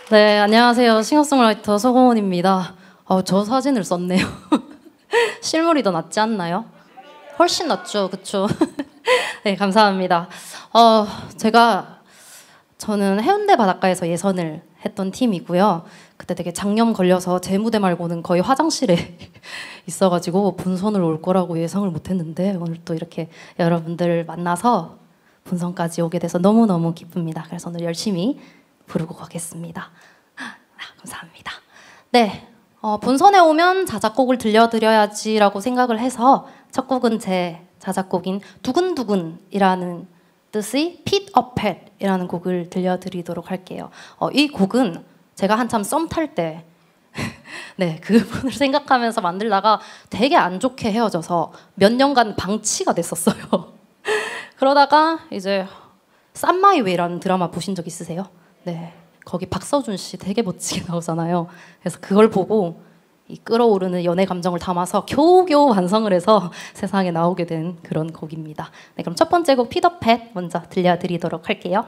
네, 안녕하세요. 싱어송라이터 서고은입니다. 저 사진을 썼네요. 실물이 더 낫지 않나요? 훨씬 낫죠, 그쵸? 네, 감사합니다. 저는 해운대 바닷가에서 예선을 했던 팀이고요. 그때 되게 장염 걸려서 제 무대 말고는 거의 화장실에 있어가지고 본선을 올 거라고 예상을 못했는데 오늘 또 이렇게 여러분들 만나서 본선까지 오게 돼서 너무너무 기쁩니다. 그래서 오늘 열심히 부르고 가겠습니다. 감사합니다. 네, 본선에 오면 자작곡을 들려드려야지라고 생각을 해서 첫 곡은 제 자작곡인 두근두근이라는 뜻의 Pit a Pat이라는 곡을 들려드리도록 할게요. 이 곡은 제가 한참 썸 탈 때 네, 그분을 생각하면서 만들다가 되게 안 좋게 헤어져서 몇 년간 방치가 됐었어요. 그러다가 이제 쌈 마이 웨이라는 드라마 보신 적 있으세요? 네, 거기 박서준 씨 되게 멋지게 나오잖아요. 그래서 그걸 보고 이 끓어오르는 연애 감정을 담아서 겨우겨우 완성을 해서 세상에 나오게 된 그런 곡입니다. 네, 그럼 첫 번째 곡 피터 팻 먼저 들려드리도록 할게요.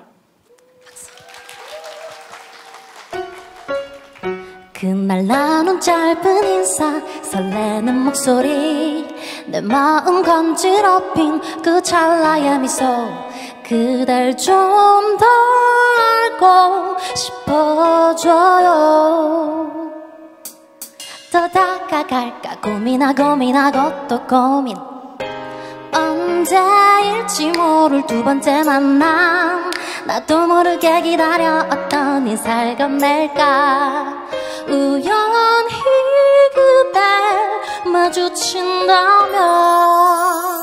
그날 나눈 짧은 인사, 설레는 목소리, 내 마음 간지럽힌 그 찰나의 미소, 그댈 좀 더 알고 싶어져요. 더 다가갈까 고민하고 또 고민, 언제일지 모를 두 번째 만남, 나도 모르게 기다려왔던 인사를 건넬까. 우연히 그댈 마주친다면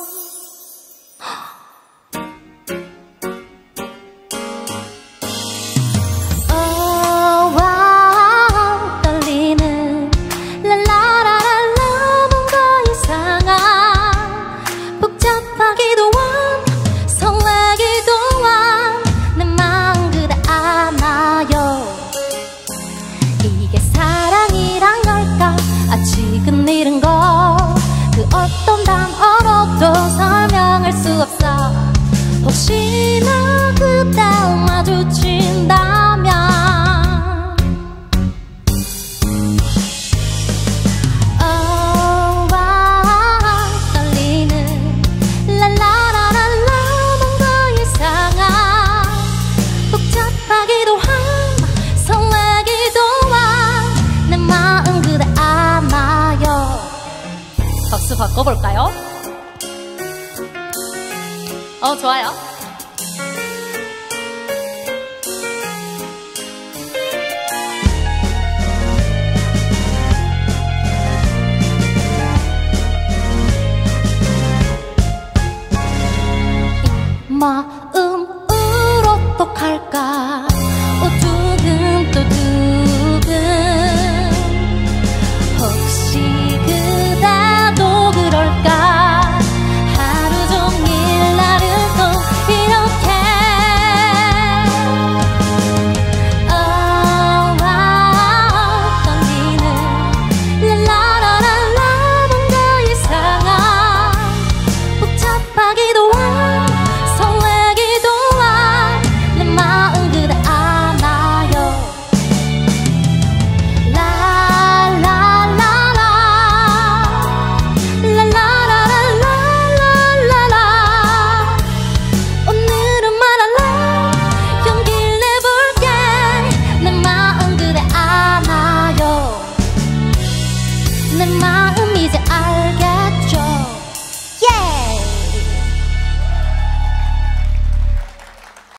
떨리는 랄라라랄라 뭔가 이상한, 복잡하기도 한 설레기도 한 내 마음 그대 안아요. 이게 사랑이란 걸까? 아직은 이른 걸 그 어떤 단어로도 설명할 수 없어. 혹시나 그대 마주친다면 떨리는 랄라라랄라 뭔가 이상한, 복잡하기도 한 설레기도 한 내 마음 그대 안아요. 박수 바꿔볼까요? 좋아요.